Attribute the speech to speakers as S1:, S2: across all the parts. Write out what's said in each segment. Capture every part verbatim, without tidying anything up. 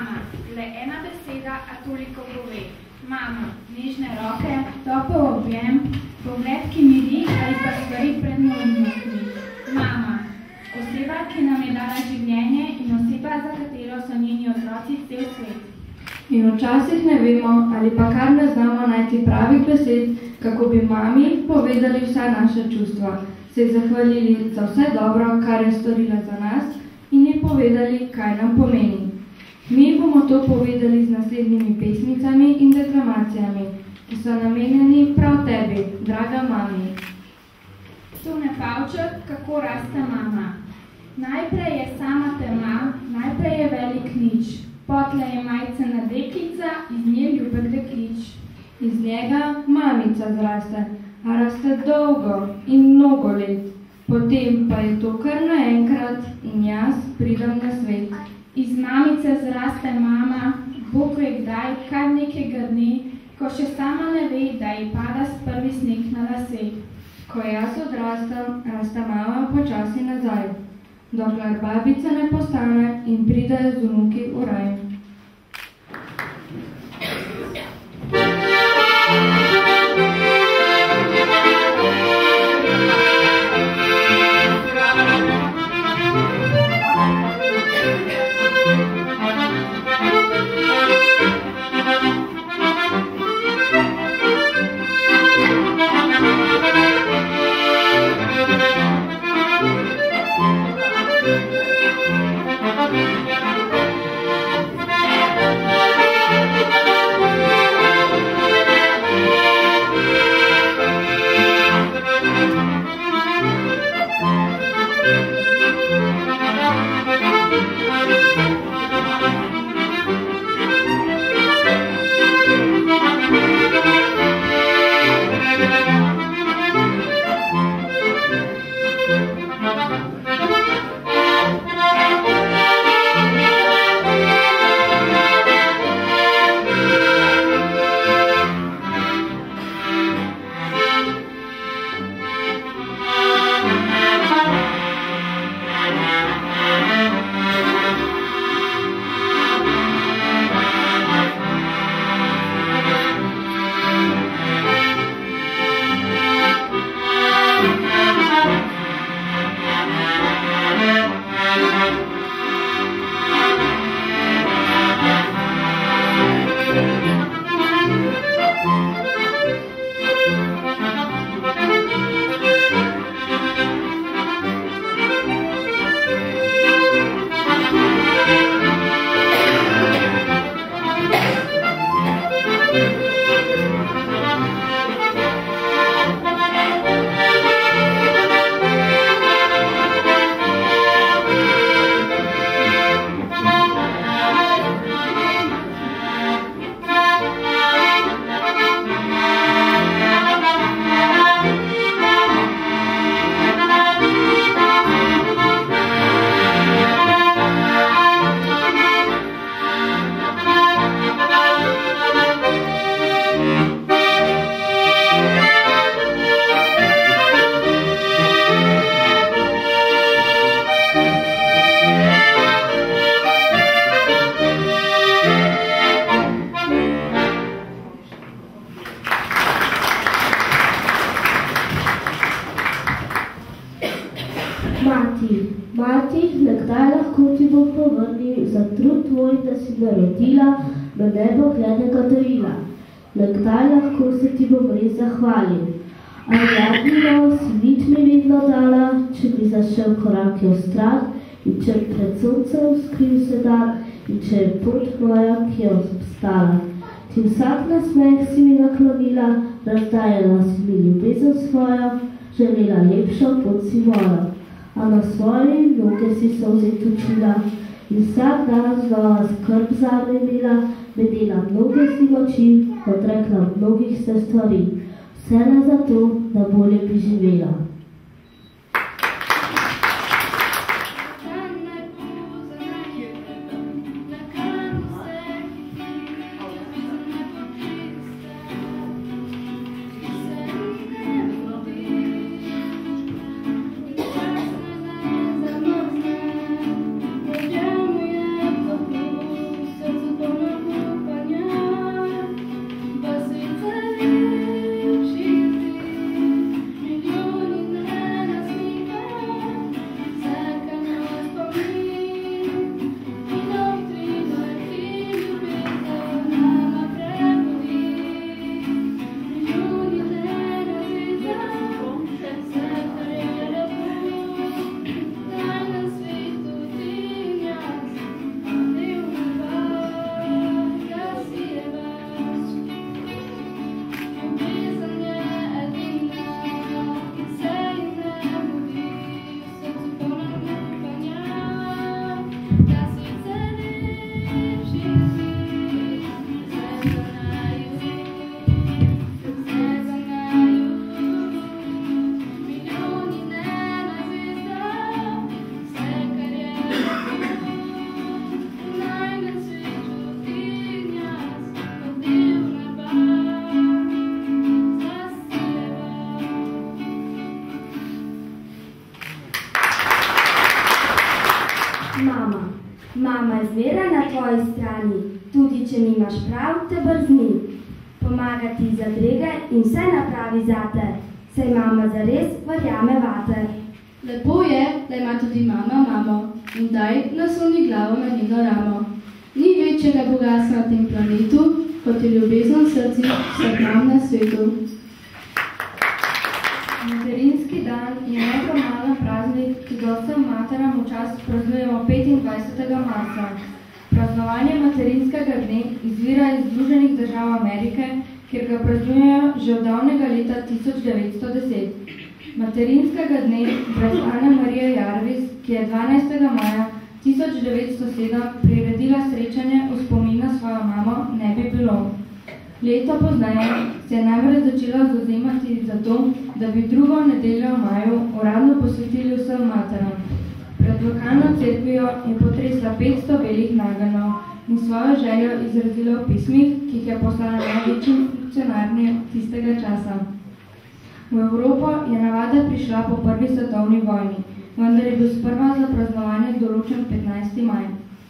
S1: Mama, le ena beseda, a toliko pove. Mama, nežne roke, topel objem, pogled, ki miri ali pa stvari pred neumnostmi. Mama, oseba, ki nam je dala življenje in oseba, za katero so njeni otroci cel svet.
S2: In včasih ne vemo ali pa kar ne znamo najti pravih besed, kako bi mami povedali vsa naša čustva, se ji zahvalili za vse dobro, kar je storila za nas in ji povedali, kaj nam pomeni. Mi bomo to povedali z naslednjimi pesmicami in deklamacijami, ki so namenjeni prav tebi, draga mami.
S1: Tone Pavček, kako raste mama. Najprej je sama tema, najprej je velik nič. Potle je majcena deklica, iz nje ljubek deklič.
S2: Iz njega mamica zraste, a raste dolgo in mnogo let. Potem pa je to kar naenkrat in jaz pridem na svet.
S1: Iz mamice zraste mama, Bog ve kdaj, kar nekega dne, ko še sama ne ve, da ji pada prvi sneg na lase.
S2: Ko jaz odrastam, raste mama počasi nazaj, dokler babica ne postane in pride z vnuki v raj.
S3: Kdaj lahko se ti bom res zahvalil? A jadnino si nič mi vedno dala, če bi zašel korake v strah in če pred soncem skril se dan in če je pot moja, ki je obstala. Ti vsak nasmeh si mi naklonila, razdajala si mi ljubezen svojo, želela lepšo pot si moja. A na svoje noge si solze točila in vsak dan znova skrb zame imela, bedela mnoge si moči, odrekla mnogih se stvari, vse le zato, da bolje bi živela.
S4: Thank you. Mama, mama je zmeraj na tvoji strani, tudi če nimaš prav, te brzni. Pomaga ti zadrege in vse napravi zate, saj mama zares verjame vate.
S2: Lepo je, da ima tudi mama mamo in daj nasloni glavo na njeno ramo. Ni večjega bogatstva na tem planetu, kot je ljubezen v srcu vseh nam na svetu. Materinski dan je neformalen praznik, ki ga vsem materam v čas praznujemo petindvajsetega marca. Praznovanje materinskega dne izvira iz Združenih držav Amerike, kjer ga praznujejo že od davnega leta tisoč devetsto deset. Materinskega dne brez Ane Marije Jarvis, ki je dvanajstega maja tisoč devetsto sedem priredila srečanje v spomin na svojo mamo, ne bi bilo. Leto pozneje se je namreč začela zavzemati za to, da bi drugo nedeljo v maju uradno posvetili vsem materam. Pred lokalno cerkvijo je potresla petsto belih nageljnov in svojo željo izrazila v pismih, ki jih je poslala največji funkcionarji tistega časa. V Evropo je navada prišla po prvi svetovni vojni, vendar je bil sprva za praznovanje določen petnajsti maj.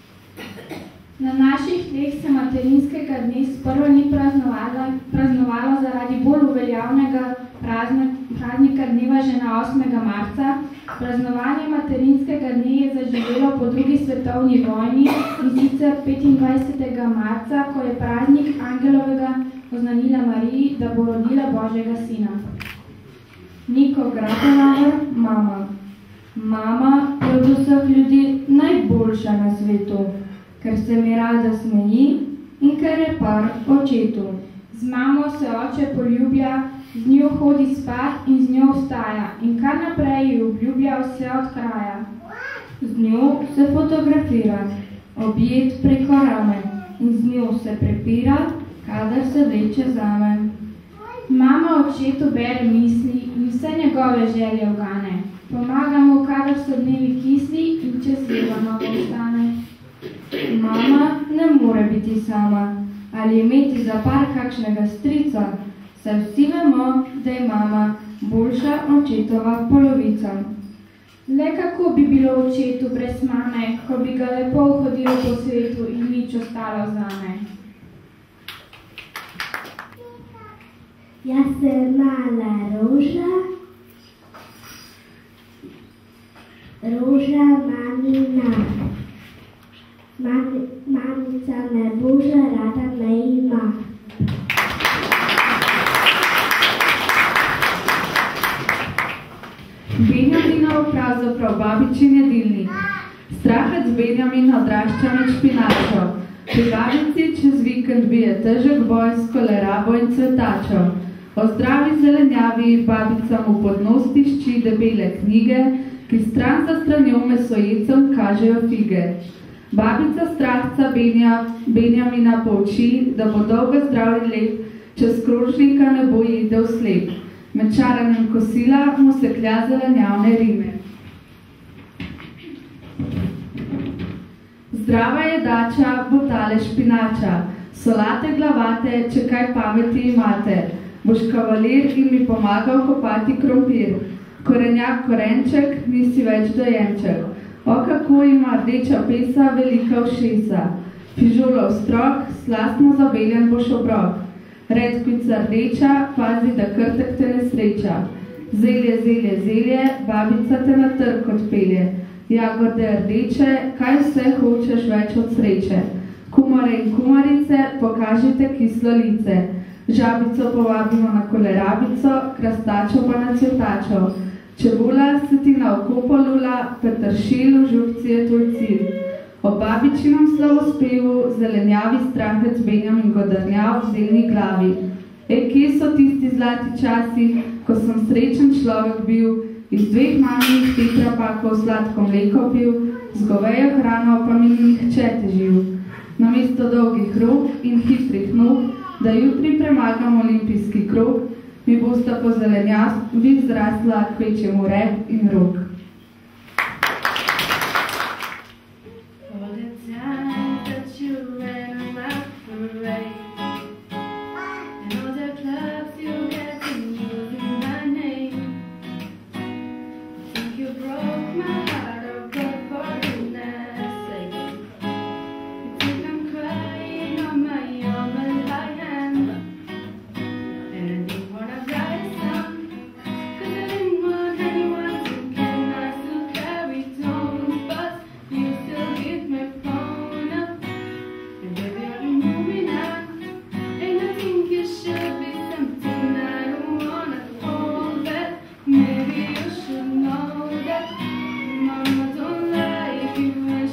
S1: Na naših tleh se materinskega dne sprva ni praznovalo, praznovalo zaradi bolj uveljavnega praznika dneva že na osmega marca. Praznovanje materinskega dne je zaživelo po drugi svetovni vojni in sicer petindvajsetega marca, ko je praznik Angelovega oznanila Mariji, da bo rodila Božjega sina. Niko Grapenauer, mama. Mama je od vseh ljudi najboljša na svetu, ker se mi rada smeji in ker je par očetu. Z mamo se oče poljublja, z njo hodi spat in z njo vstaja in kar naprej ji obljublja vse od kraja.
S2: Z njo se fotografira, objet preko rame in z njo se prepira, kadar se vleče zame.
S1: Mama očetu bere misli in vse njegove želje ugane. Pomaga mu, kadar so dnevi kisli in čez levo nogo vstane.
S2: Mama ne more biti sama ali imeti za par kakšnega strica, saj vsi vemo, da je mama boljša očetova polovica.
S1: Le kako bi bilo očetu brez mame, ko bi ga lepo hodil po svetu in nič ostalo zame.
S3: Jaz sem mala roža, roža mamina. Mami, mamica me Boža rada me ima.
S5: Benjaminov pravzaprav babičin jedilnik. Strahec Benjamin odrašča med špinačo. Pri babici čez vikend bije težek boj s kolerabo in cvetačo. O zdravi zelenjavi babica mu pod nos tišči debele knjige, ki stran za stranjo mesojecem kažejo fige. Babica strahca Benja, Benjamina pouči, da bo dolgo zdrav in lep, čez krožnika ne bo jedel slep. Med čaranjem kosila mu se klja zelenjavne rime. Zdrava jedača bo tale špinača, solate glavate, če kaj pameti imate. Boš kavalir in mi pomagal kopati krompir. Korenjak korenček, nisi več dojenček. O, kako ima rdeča pesa velika ušesa. Fižolov strok, slastno zabeljen boš obrok. Redkvica rdeča, pazi, da krtek te ne sreča. Zelje, zelje, zelje, babica te na trg odpelje. Jagode rdeče, kaj vse hočeš več od sreče. Kumare in kumarice, pokažite kislo lice. Žabico povabimo na kolerabico, krastačo pa na cvetačo. Čebula se ti na oko polula, petršil v župci je tvoj cilj. O babičinem slavospevu zelenjavi strahec Benjamin godrnjav v zelni glavi. E, kje so tisti zlati časi, ko sem srečen človek bil, iz dveh mamih tetrapakov sladko mleko pil, z govejo hrano pa mi nihče težil. Namesto dolgih rok in hitrih nog, da jutri premagam olimpijski krog, mi bosta po zelenjavi zrasla kvečjemu rep in rok.
S1: You broke my heart, oh God, forgiveness.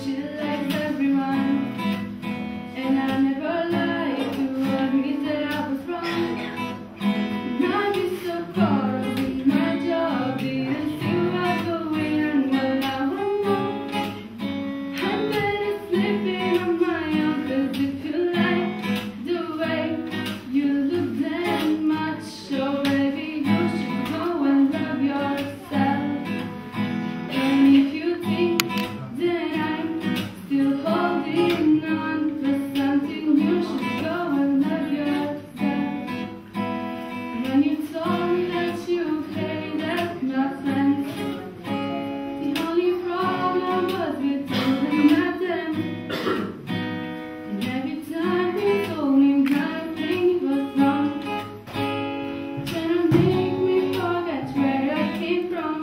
S2: she likes everyone. And I never lied to admit that I was wrong. Now you're so caught up in my job, didn't see what's going on. Well, now I'm wrong. I'm better sleeping on my own, 'cause if you like the way you look that much, so baby, you should go and love yourself. And if you think that I'm still holding on for something, you should go and love yourself. When you told me that you hated my friends, the only problem was with telling them. And every time you told me my thing was wrong, trying to make me forget where I came from.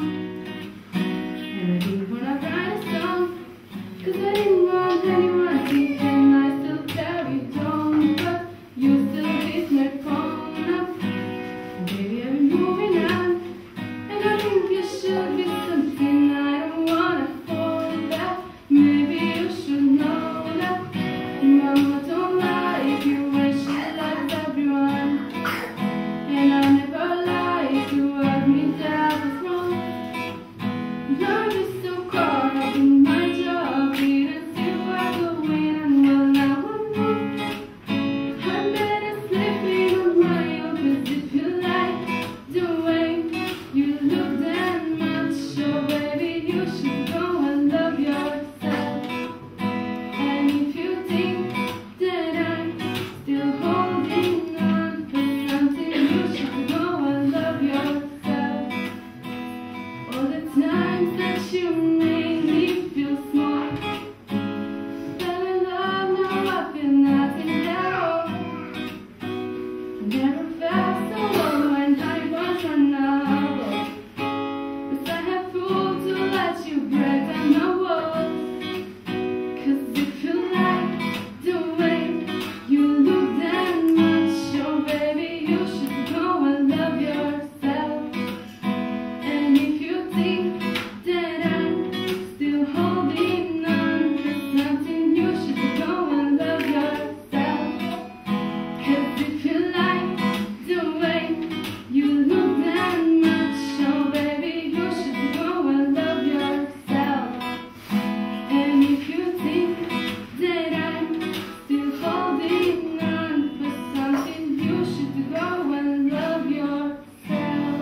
S2: And I didn't wanna write a song, 'cause I didn't want anyone to think, and I still carried on, but you still hit my phone up. And baby, I've been moving on, and I think you should be something I don't wanna hold back. Maybe you should know that Mama don't like you when she likes everyone. And I never lied to admit that I was wrong. Now you're so caught up in my job, didn't see what's going on. Well, now I'm wrong. I'm better sleeping on my own, 'cause if you like the way you look that much, so baby, you should go and love yourself. And if you think that I'm still holding on for something, you should go and love yourself. All the times that you made me feel small, fell in love, now I feel nothing at all. Never felt so low when I was vulnerable, 'cause I have fooled to let you break down my walls. 'Cause if you like the way you look that much, oh baby, you should go and love yourself. And if you think that I'm still holding on for something, you should go and love yourself. 'Cause if you like the way you look that much, oh baby, you should go and love yourself. And if you think that I'm still holding on for something, you should go and love yourself.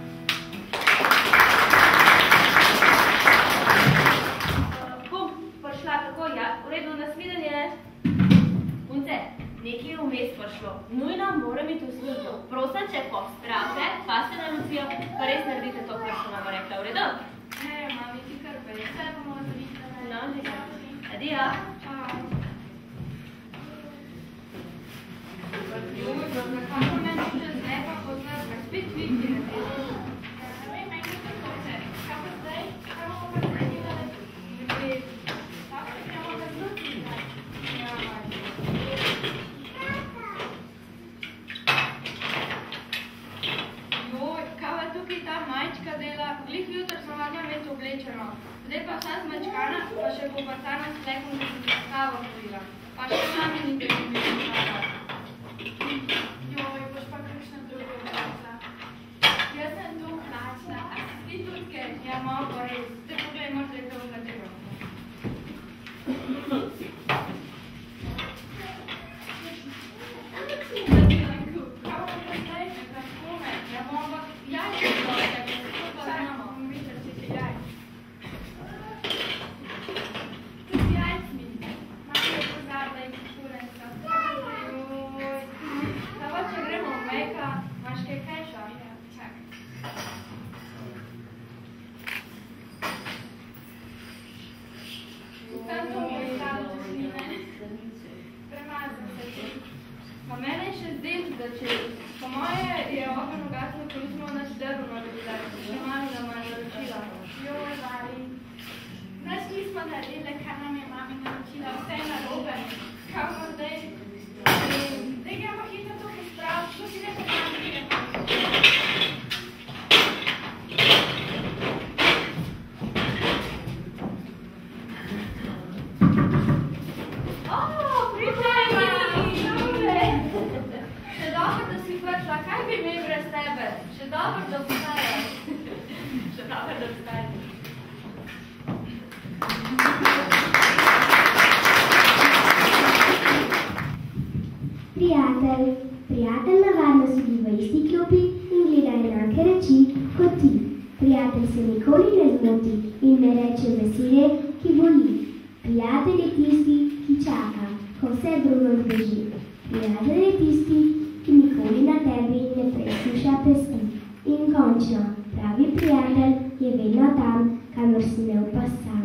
S6: Bom prišla tako, ja, v redu, nasvidenje. Punce, nekaj je vmes prišlo. Nujno moram iti v službo. Prosim, če postrate, pa se na Lucijo, pa res naredite to, kar sem vam rekla. V redu?
S1: Ne, mami, ti kar prej, vse bomo zavisali.
S6: No, že. Adijo.
S1: Joj, kako meni še zdaj pa poznam, kaj spet vidi na te. Ne vem, meni je tako vse. Kaj pa zdaj? Kaj bomo pa naredili? Ljubje. Tako se gremo na zluci. Ja, mami. Joj, kaj pa tukaj ta majčka dela? Glih jutr sem mogla imeti oblečeno. Zdaj pa vsa zmačkana, pa še pobartana s flekom, da sem se kavo povila. Pa še mami ni tega imela. Joj, boš pa kakšna druga oblečla. Jaz sem tu hlačna, a si ti tudi kaj? Ja, malo pa res. Zdaj poglej, moraš zdaj to vladilo. Kaj pa pa zdaj? Kako me? Ja, bomo pa jajče zdaj, ker se to pa znamo. Bomo videli, če ti jaj. Tudi jajc mi. Malo je pozabila in kurenca. Joj. Da pa če gremo v Mejka, imaš kaj keša? Ja, čakaj. Tam to mi je stalo češnine. Premazam se ti. Pa mene je še zdaj začel. Po moje je ogen ugasnil, ko nismo naš drvo naredili. Še malo da manj naročila. Joj, Lali. Naš nismo naredili, kar nam je mami naročila. Vse je narobe. Kaj pa zdaj? Zdaj gremo hitro tukaj spraviti. Šlo si nekaj mami gremo.
S6: Kaj bi mi brez tebe? Še dobro, da obstajaš. Še dobro, da obstajaš.
S7: Prijatelj, prijatelj navadno sedi v isti klopi in gleda enake reči kot ti. Prijatelj se nikoli ne zmoti in ne reče besede, ki boli. Prijatelj je tisti, ki čaka, ko vse drugo zbeži. Prijatelj je tisti, ki nikoli na tebi ne presluša pesti. In končno, pravi prijatelj je vedno tam, kamor si imel pa sam.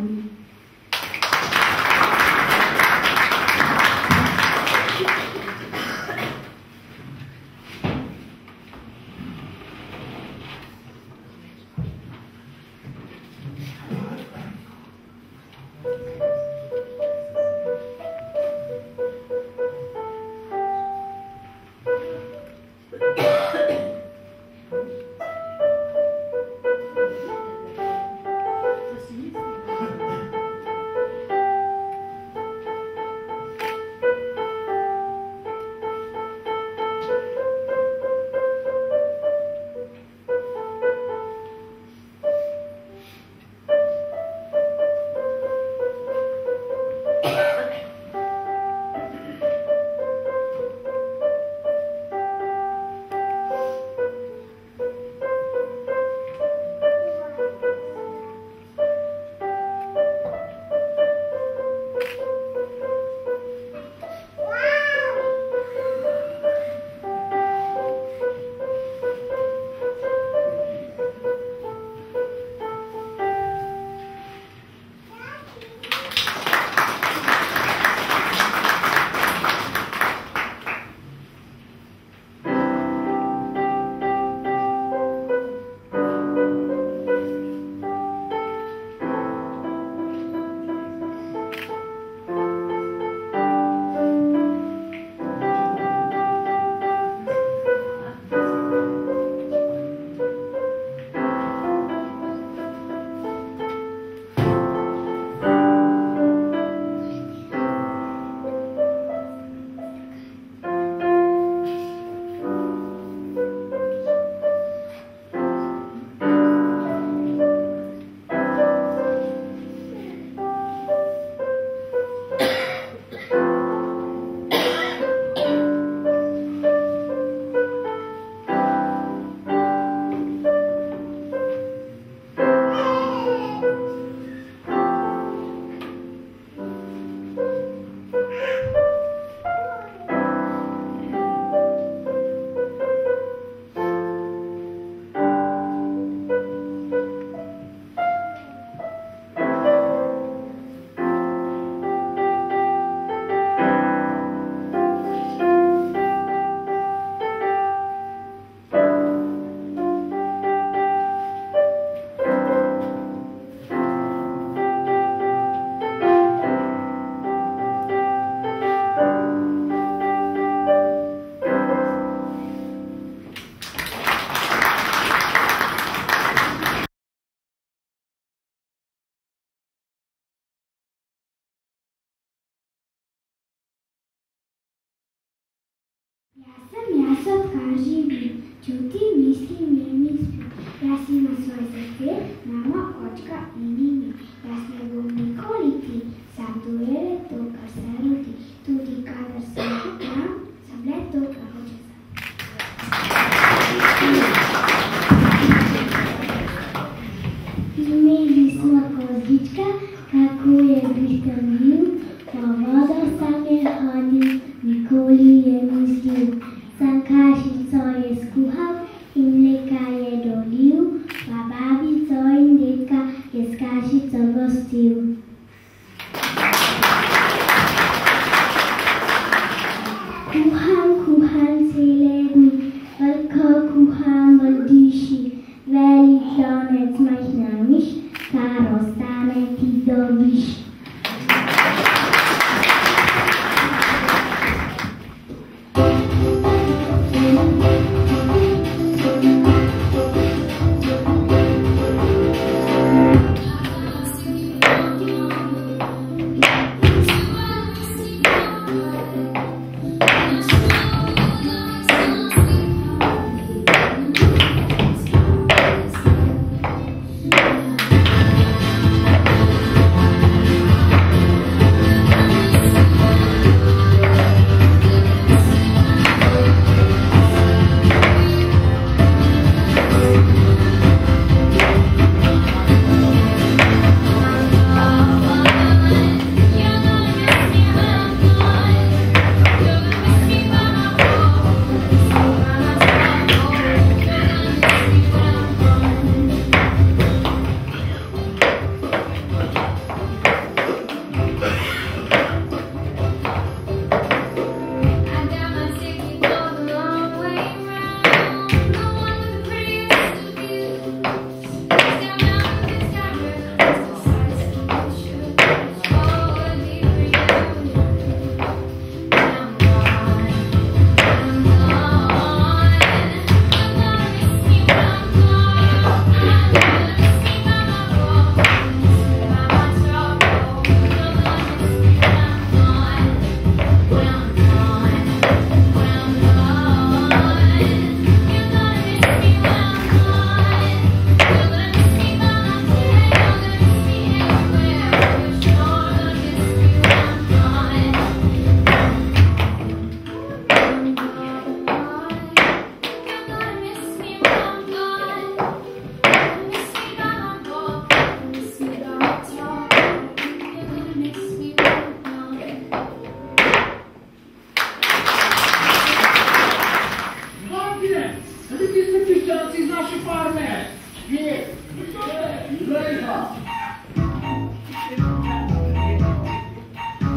S7: Jaz sem jaz, odkar živim, čutim, mislim, njemi spim. Jaz imam svoj srce, mama, očka in ime. Jaz ne bom nikoli ti, sam to je le to, kar se rodi. Tudi kadar sem tam, sem le to, kar hoče sem. Imeli smo kozička, kako je prihranil, na vodo sam je hodil, nikoli je mislil. Sam kašico je skuhal in mleka je dolil, pa babico in dedka je s kašico gostil. Kuham, kuham se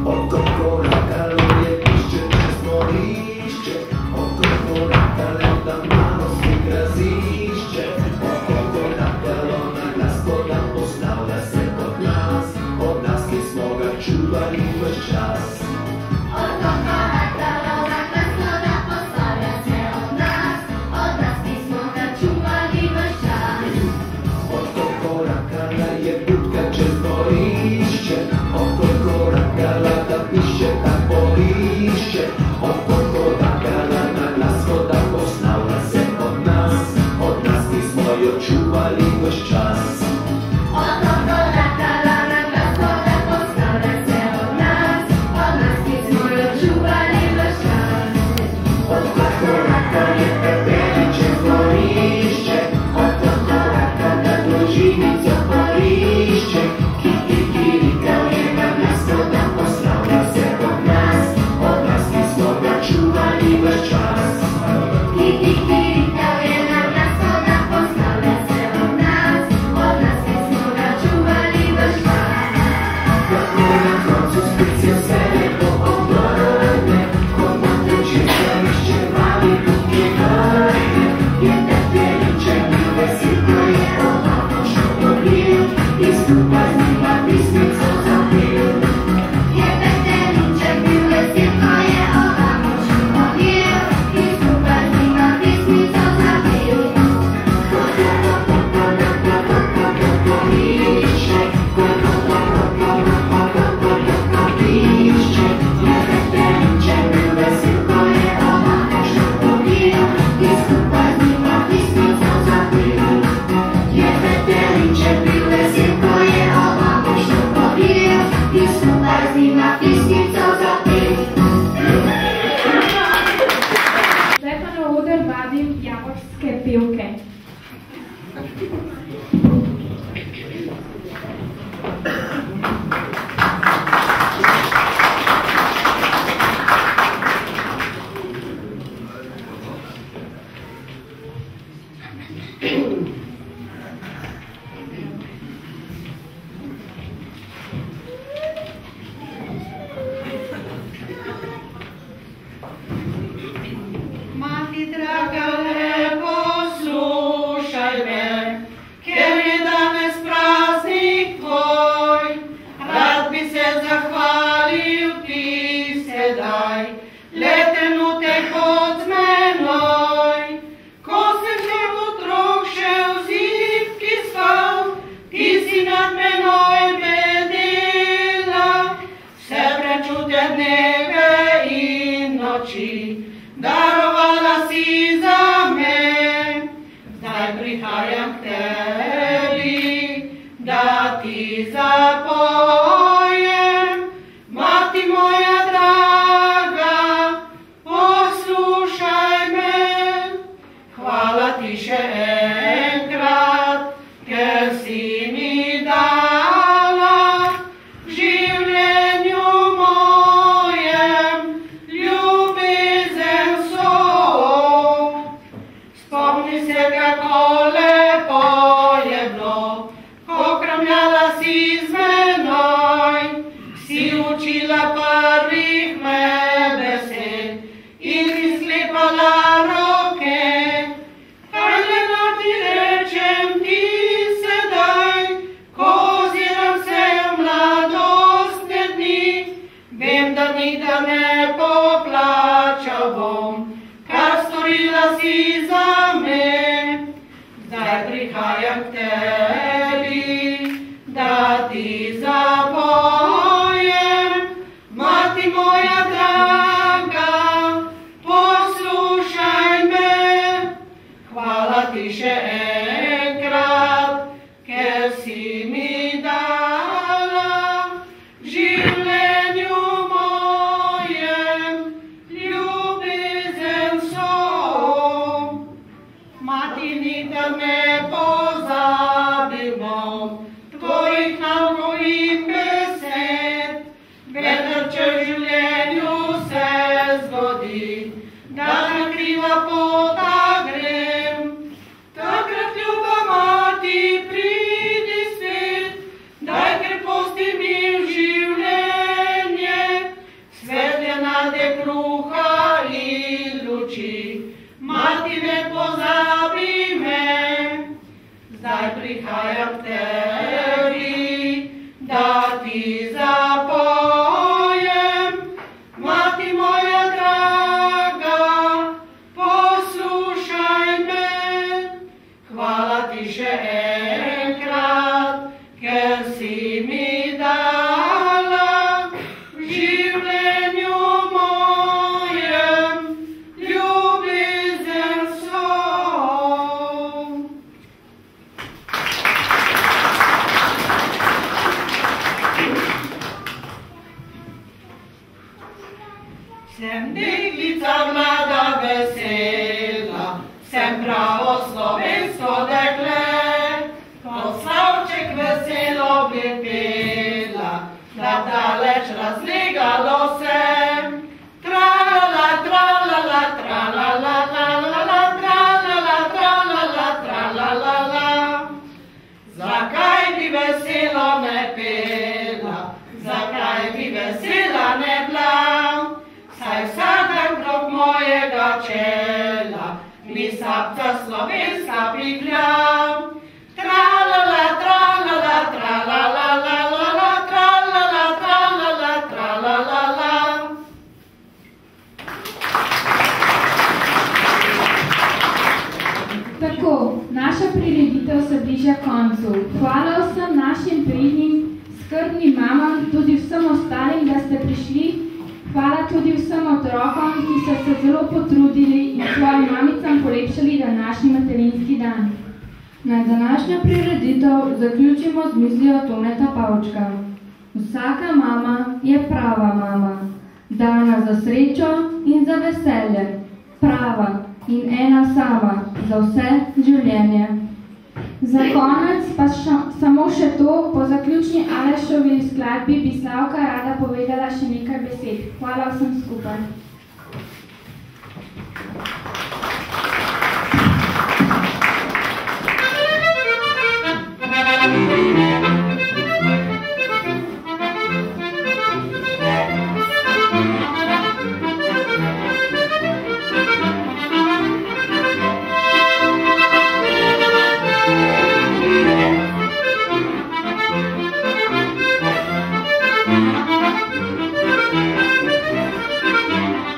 S8: Daj, ker posti mi v življenje, mati, ne pozabi me. Zdaj prihajam k tebi, da ti zapojem. Mati moja draga, poslušaj me. Hvala ti še enkrat, ker si mi dala v življenju mojem ljubezen svoj. Sem deklica mlada vesela, sem pravo slovensko dekle, kot slavček veselo bi pela, da daleč razlegalo sem. Tralala, tralala, tralala, tralala, tralala, tralala, tralala. Zakaj bi veselo ne pela, zakaj bi vesela ne bila? Saj vsakem krog mojega čela mi sapca slovenska pihlja. Tralala, tralala, tralala, lalala, tralala, tralala, tralala.
S1: Tako, naša prireditev se bliža koncu. Hvala vsem našim pridnim, skrbnim mamam, tudi vsem ostalim, da ste prišli. Hvala tudi vsem otrokom, ki so se zelo potrudili in svojim mamicam polepšali današnji materinski dan.
S2: Naj današnjo prireditev zaključimo z mislijo Toneta Pavčka. Vsaka mama je prava mama, dana za srečo in za veselje, prava in ena sama za vse življenje.
S1: Za konec pa ša, samo še to, po zaključni Alešovi skladbi bi Slavka rada povedala še nekaj besed. Hvala vsem skupaj.
S8: Thank you.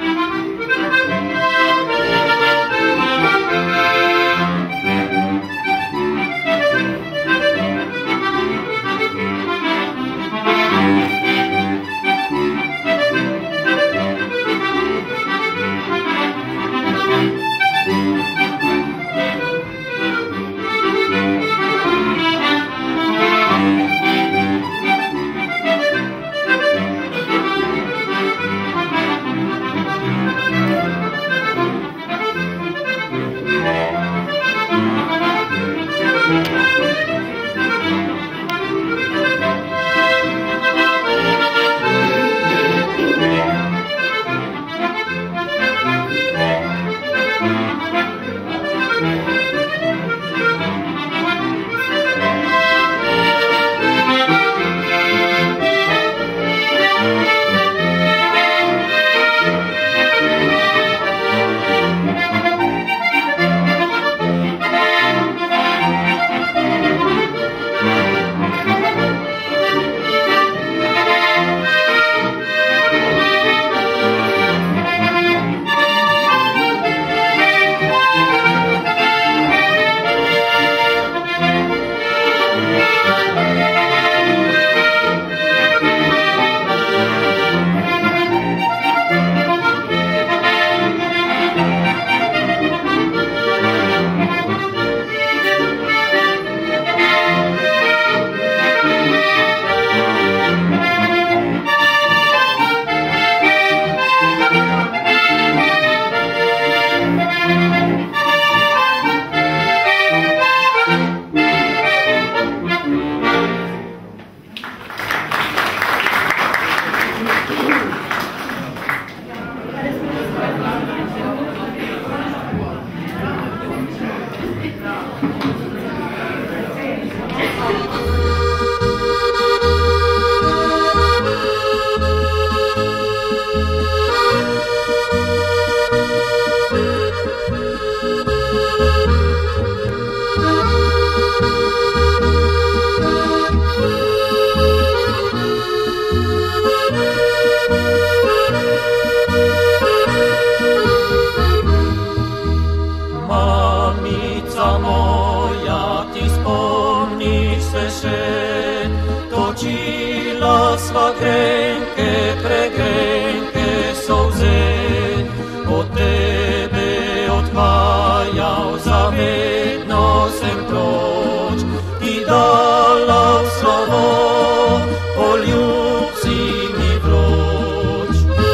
S9: grenke, pregrenke solze, od tebe odhajal, zavedno sem proč, ti dala v slovo, poljub si mi vroč.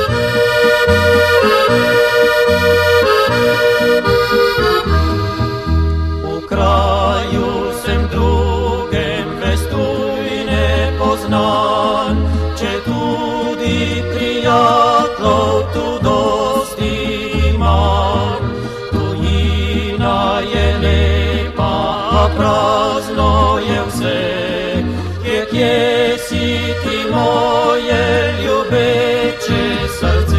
S9: V kraju sem drugem, vestuj nepoznan, če tudi prijatelj tu dosti imam. Tujina je lepa, a prazno je vse, kje, kje si ti moje ljubeče srce.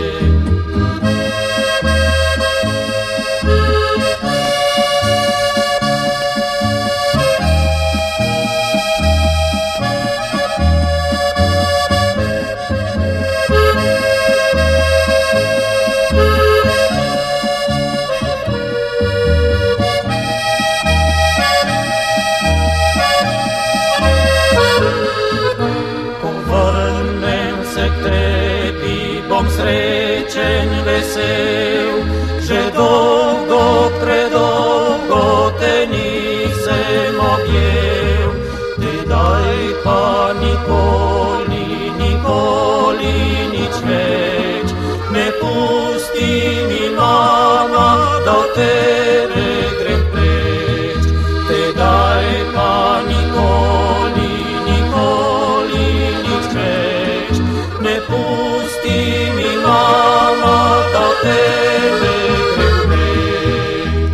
S9: Srečen, vesel, že dolgo, predolgo te nisem objel. Tedaj pa nikoli, nikoli nič več, ne pusti mi, mama, da od tebe grem preč. Tedaj pa nikoli, nikoli nič več, ne pusti mi, mama, da od tebe grem preč.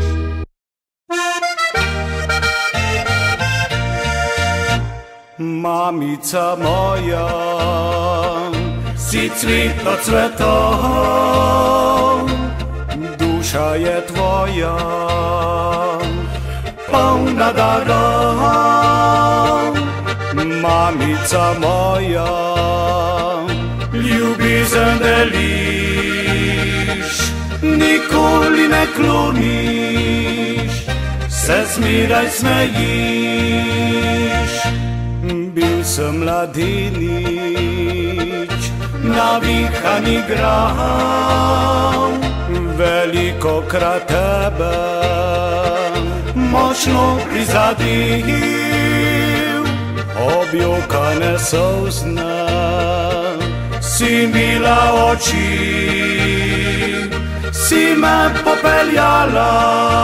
S10: Mamica moja, si cvet od cvetov, duša je tvoja, polna darov. Mamica moja, ljubezen deliš, nikoli ne kloniš, se zmeraj smejiš. Bil sem mladenič, navihan igral, velikokrat tebe močno prizadel. Objokane solzne si mila oči, si me popeljala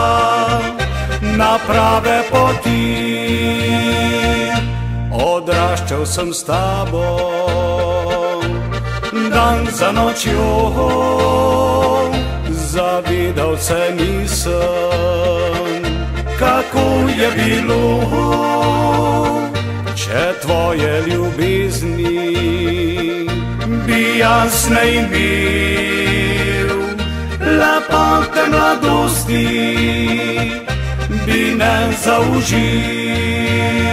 S10: na prave poti. Odraščal sem s tabo, dan za nočjo, zavedal se nisem, kako je bilo, če tvoje ljubezni bi jaz ne imel. Lepote mladosti bi ne zaužil.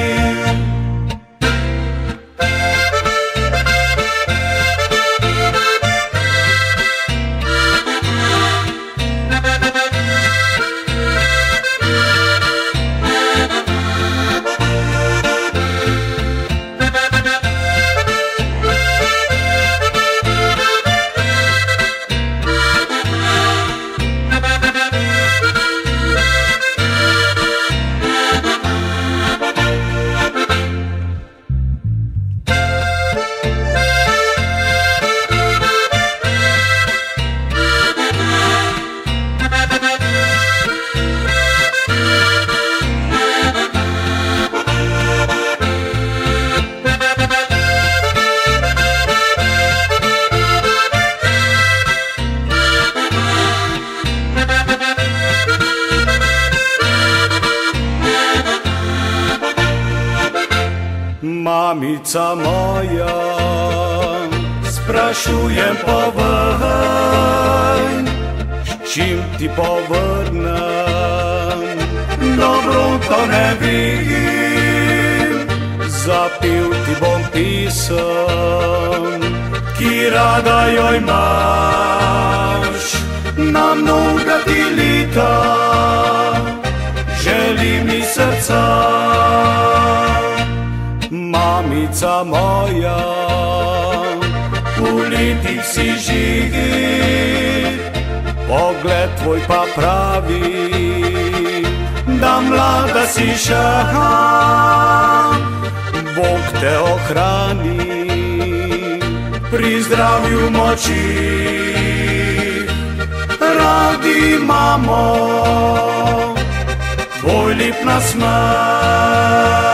S10: Mamica moja, sprašujem, povej, s čim ti povrnem, dobro to ne vem. Zapil ti bom pisem, ki rada jo imaš, na mnoga ti leta, želi mi srca. mamica moja, u litih si žigi, pogled tvoj pa pravi, da mlada si šaha, Bog te ohrani, pri zdravju moči, radi mamo, tvoj lep nasmeh.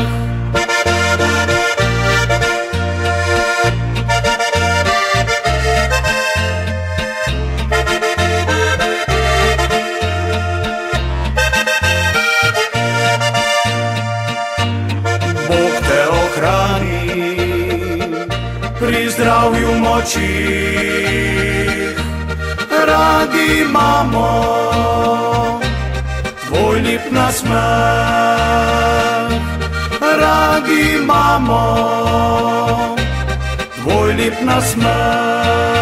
S10: Pri zdravju moči, radi mamo, tvoj lep nasmeh. Radi mamo, tvoj lep nasmeh.